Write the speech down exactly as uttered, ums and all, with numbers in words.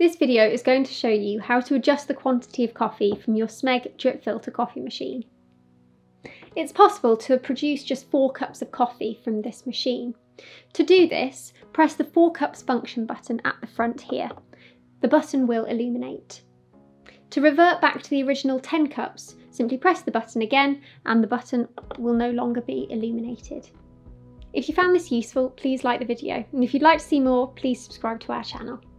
This video is going to show you how to adjust the quantity of coffee from your Smeg drip filter coffee machine. It's possible to produce just four cups of coffee from this machine. To do this, press the four cups function button at the front here. The button will illuminate. To revert back to the original ten cups, simply press the button again and the button will no longer be illuminated. If you found this useful, please like the video, and if you'd like to see more, please subscribe to our channel.